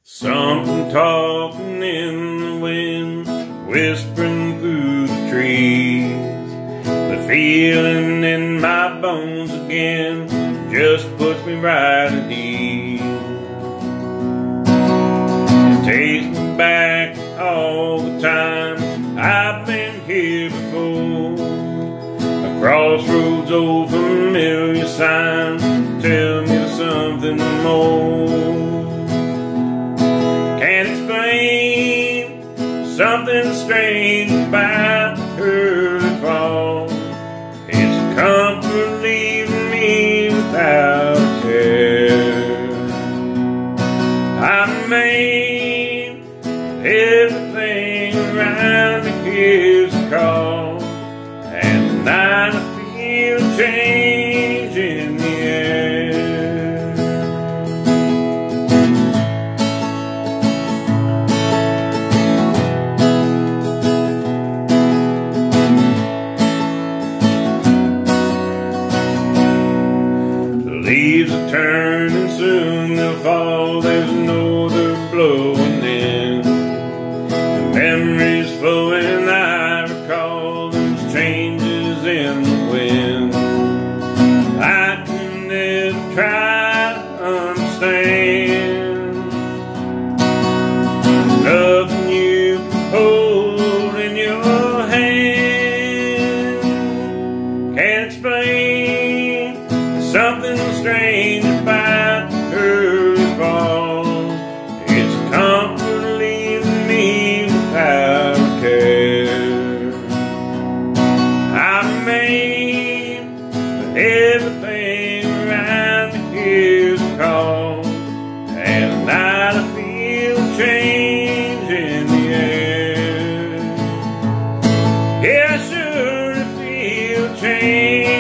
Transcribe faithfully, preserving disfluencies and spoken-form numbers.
Something talking in the wind, whispering through the trees. The feeling in my bones again just puts me right at ease. It takes me back all the times I've been here before. A crossroads, old familiar signs tell me there's something more. Can't explain something strange about early fall. It's a comfort leaving me without care. I'm made, everything around me gives a call, and tonight I feel a change in the air. Leaves are turning, soon they'll fall. There's no other blowing in. The memories flowing, I recall those changes in the wind. I can never try to understand. Nothing you can hold in your hand. Can't explain something strange about early fall. It's a comfort leaving me without care. I'm made, but everything around me hears a call, and tonight I feel change in the air. Yeah, I sure feel change.